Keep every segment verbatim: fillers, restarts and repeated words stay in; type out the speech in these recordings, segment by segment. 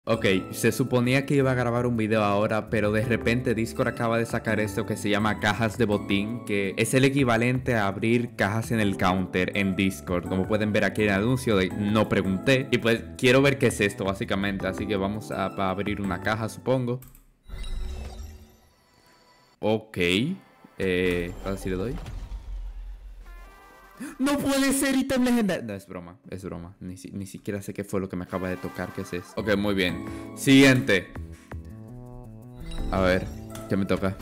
Ok, se suponía que iba a grabar un video ahora, pero de repente Discord acaba de sacar esto que se llama cajas de botín, que es el equivalente a abrir cajas en el counter en Discord. Como pueden ver aquí en el anuncio de no pregunté. Y pues quiero ver qué es esto básicamente, así que vamos a, a abrir una caja, supongo. Ok, eh, a ver si le doy. No puede ser ítem legendario. No, es broma, es broma. Ni, si, ni siquiera sé qué fue lo que me acaba de tocar. ¿Qué es eso? Ok, muy bien. Siguiente. A ver, ¿qué me toca?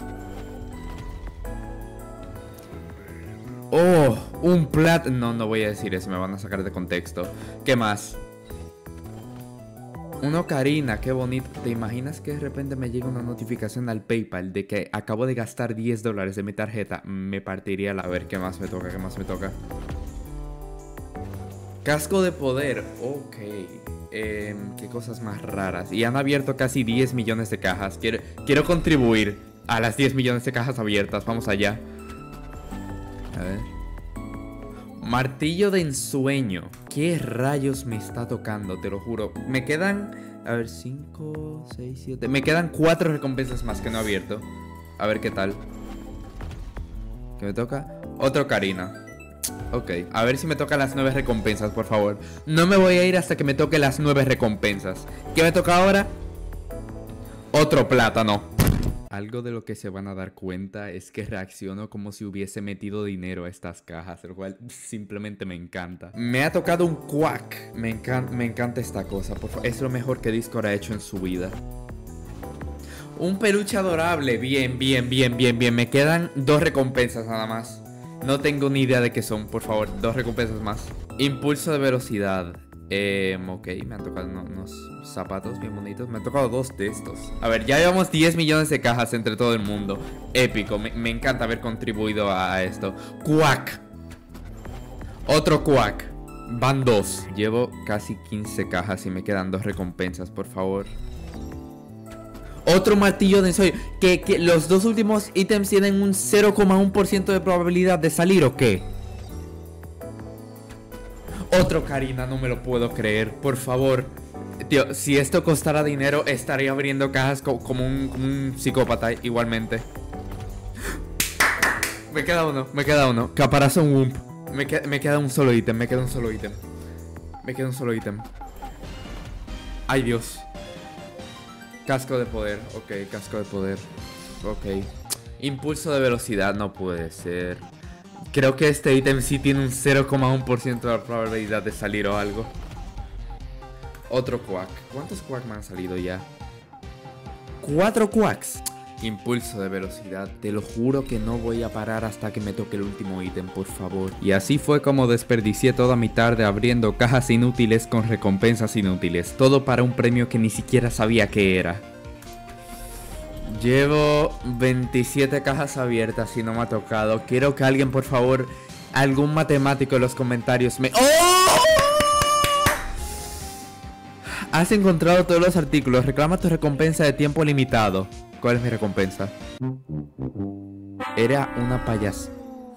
Oh, un plat... No, no voy a decir eso, me van a sacar de contexto. ¿Qué más? Una ocarina, qué bonito. ¿Te imaginas que de repente me llega una notificación al PayPal de que acabo de gastar diez dólares de mi tarjeta? Me partiría la... A ver, ¿qué más me toca? ¿Qué más me toca? Casco de poder. Ok. Eh, qué cosas más raras. Y han abierto casi diez millones de cajas. Quiero, quiero contribuir a las diez millones de cajas abiertas. Vamos allá. A ver. Martillo de ensueño. ¿Qué rayos me está tocando? Te lo juro. Me quedan... A ver, cinco, seis, siete... Me quedan cuatro recompensas más que no he abierto. A ver qué tal. ¿Qué me toca? Otro Ocarina. Ok, a ver si me toca las nueve recompensas, por favor. No me voy a ir hasta que me toque las nueve recompensas. ¿Qué me toca ahora? Otro plátano. Algo de lo que se van a dar cuenta es que reacciono como si hubiese metido dinero a estas cajas, lo cual simplemente me encanta. Me ha tocado un quack. Me, encan me encanta esta cosa, por favor. Es lo mejor que Discord ha hecho en su vida. Un peluche adorable. Bien, bien, bien, bien, bien. Me quedan dos recompensas nada más. No tengo ni idea de qué son, por favor. Dos recompensas más. Impulso de velocidad. Eh, ok, me han tocado unos, unos zapatos bien bonitos. Me han tocado dos de estos. A ver, ya llevamos diez millones de cajas entre todo el mundo. Épico, me, me encanta haber contribuido a, a esto. Quack. Otro quack. Van dos. Llevo casi quince cajas y me quedan dos recompensas, por favor. Otro martillo de ensueño. ¿Que, que los dos últimos ítems tienen un cero coma uno por ciento de probabilidad de salir o qué? Otro Ocarina, no me lo puedo creer. Por favor. Tío, si esto costara dinero, estaría abriendo cajas co como, un, como un psicópata igualmente. Me queda uno, me queda uno. Caparazón Wump. Me, que me queda un solo ítem, me queda un solo ítem. Me queda un solo ítem. Ay, Dios. Casco de poder, ok, casco de poder. Ok. Impulso de velocidad, no puede ser. Creo que este ítem sí tiene un cero coma uno por ciento de probabilidad de salir o algo. Otro quack. ¿Cuántos quack me han salido ya? Cuatro quacks. Impulso de velocidad. Te lo juro que no voy a parar hasta que me toque el último ítem, por favor. Y así fue como desperdicié toda mi tarde abriendo cajas inútiles con recompensas inútiles. Todo para un premio que ni siquiera sabía qué era. Llevo veintisiete cajas abiertas y no me ha tocado. Quiero que alguien, por favor, algún matemático en los comentarios me... ¡Oh! Has encontrado todos los artículos. Reclama tu recompensa de tiempo limitado. ¿Cuál es mi recompensa? Era una payas...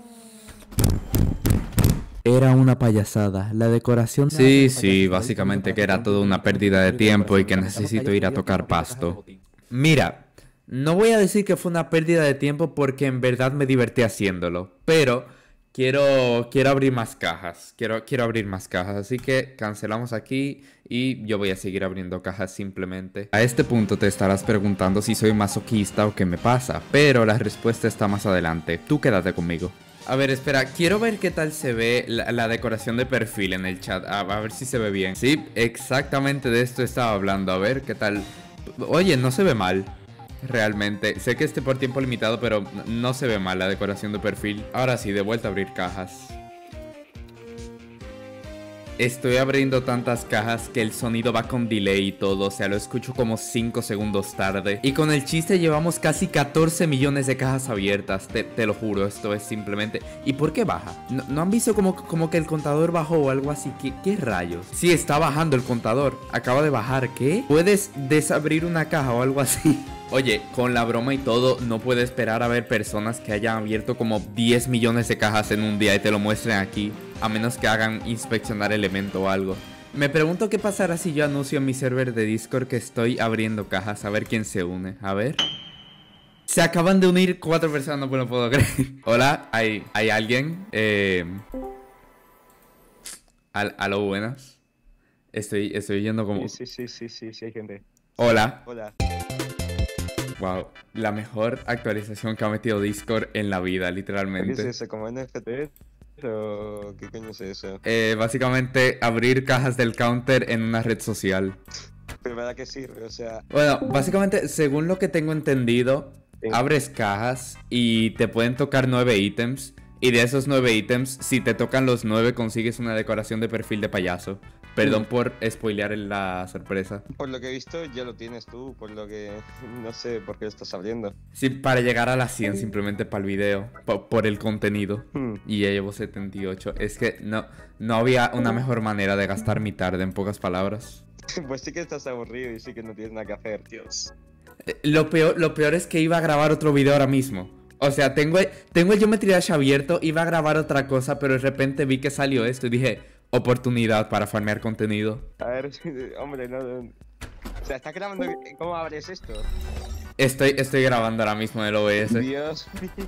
Era una payasada. La decoración... Sí, sí, básicamente que era toda una pérdida de tiempo y que necesito ir a tocar pasto. Mira, no voy a decir que fue una pérdida de tiempo porque en verdad me divertí haciéndolo. Pero quiero, quiero abrir más cajas. Quiero, quiero abrir más cajas. Así que cancelamos aquí y yo voy a seguir abriendo cajas simplemente. A este punto te estarás preguntando si soy masoquista o qué me pasa. Pero la respuesta está más adelante. Tú quédate conmigo. A ver, espera, quiero ver qué tal se ve la, la decoración de perfil en el chat. A, a ver si se ve bien. Sí, exactamente de esto estaba hablando. A ver qué tal. Oye, no se ve mal. Realmente, sé que esté por tiempo limitado, pero no se ve mal la decoración de perfil. Ahora sí, de vuelta a abrir cajas. Estoy abriendo tantas cajas que el sonido va con delay y todo, o sea, lo escucho como cinco segundos tarde. Y con el chiste llevamos casi catorce millones de cajas abiertas, te, te lo juro, esto es simplemente... ¿Y por qué baja? ¿No, ¿no han visto como, como que el contador bajó o algo así? ¿Qué, ¿Qué rayos? Sí, está bajando el contador, acaba de bajar, ¿qué? ¿Puedes desabrir una caja o algo así? Oye, con la broma y todo, no puedo esperar a ver personas que hayan abierto como diez millones de cajas en un día y te lo muestren aquí. A menos que hagan inspeccionar elemento o algo. Me pregunto qué pasará si yo anuncio en mi server de Discord que estoy abriendo cajas. A ver quién se une. A ver. Se acaban de unir cuatro personas, no me lo puedo creer. Hola, ¿hay, hay alguien? Eh... Al, a lo buenas. Estoy, estoy yendo como... Sí, sí, sí, sí, sí, hay gente. Hola. Hola. Wow, la mejor actualización que ha metido Discord en la vida, literalmente. ¿Qué es eso? ¿Como N F T? ¿O qué coño es eso? Eh, básicamente, abrir cajas del counter en una red social. ¿Pero para qué sirve? O sea... Bueno, básicamente, según lo que tengo entendido, Sí. abres cajas y te pueden tocar nueve ítems. Y de esos nueve ítems, si te tocan los nueve, consigues una decoración de perfil de payaso. Perdón Mm. por spoilear la sorpresa. Por lo que he visto, ya lo tienes tú, por lo que... No sé por qué lo estás abriendo. Sí, para llegar a las cien simplemente para el video, po- por el contenido. Hmm. Y ya llevo setenta y ocho. Es que no, no había una mejor manera de gastar mi tarde, en pocas palabras. Pues sí que estás aburrido y sí que no tienes nada que hacer. Dios. Eh, Lo peor, lo peor es que iba a grabar otro video ahora mismo. O sea, tengo el, tengo el Geometry Dash abierto, iba a grabar otra cosa, pero de repente vi que salió esto y dije, oportunidad para farmear contenido. A ver, hombre, no... no. O sea, ¿estás grabando? ¿Cómo abres esto? Estoy, estoy grabando ahora mismo en el O B S. Dios mío.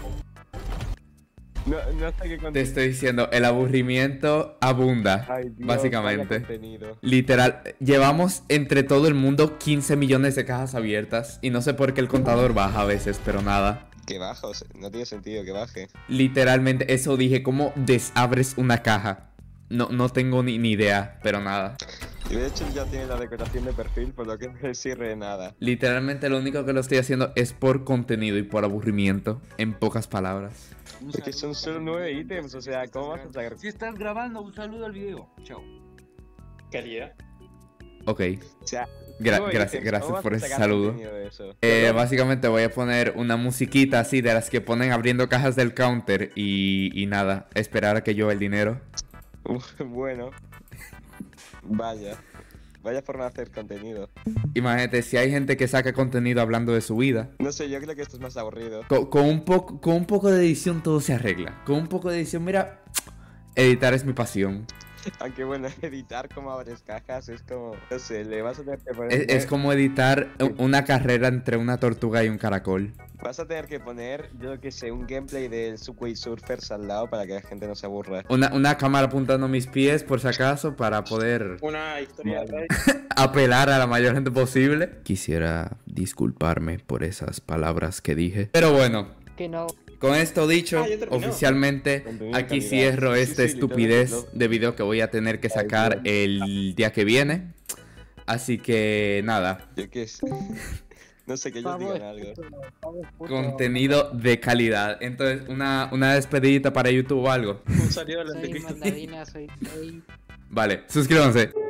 No, no sé qué Te contenido. estoy diciendo, el aburrimiento abunda, Ay, Dios, básicamente. vaya contenido. Literal, llevamos entre todo el mundo quince millones de cajas abiertas y no sé por qué el contador baja a veces, pero nada. Que baja, o sea, no tiene sentido que baje. Literalmente, eso dije, ¿cómo desabres una caja? No, no tengo ni, ni idea, pero nada. Y de hecho ya tiene la decoración de perfil, por lo que no sirve de nada. Literalmente lo único que lo estoy haciendo es por contenido y por aburrimiento, en pocas palabras. Es que son solo nueve ítems, o sea, ¿cómo vas a sacar? Si estás grabando, un saludo al video. Chao. Calidad. Ok, O sea, Gra- nueve gracias, ítems, gracias ¿cómo vas por a ese sacar saludo. contenido de eso? Eh, básicamente voy a poner una musiquita así de las que ponen abriendo cajas del counter y, y nada, esperar a que llueva el dinero. Bueno, vaya, vaya forma de hacer contenido. Imagínate, si hay gente que saca contenido hablando de su vida, No sé, yo creo que esto es más aburrido. con, con un poco, con un poco de edición todo se arregla. Con un poco de edición, mira, editar es mi pasión. Aunque bueno, editar cómo abres cajas es como, no sé, le vas a tener que poner... Es, es como editar u- una carrera entre una tortuga y un caracol. Vas a tener que poner, yo que sé, un gameplay del Subway Surfers al lado para que la gente no se aburra. Una, una cámara apuntando a mis pies, por si acaso, para poder Una historia Vale. de apelar a la mayor gente posible. Quisiera disculparme por esas palabras que dije. Pero bueno, Que no. con esto dicho, Ah, ya terminó. oficialmente Contenido de aquí calidad. cierro Sí, esta sí, estupidez literalmente de video que voy a tener que sacar el día que viene. Así que nada, Yo qué sé. No sé, que ellos digan algo. contenido de calidad. Entonces, una, una despedidita para YouTube o algo. un saludo al Soy anticristo. mandarina, soy gay. Vale, suscríbanse.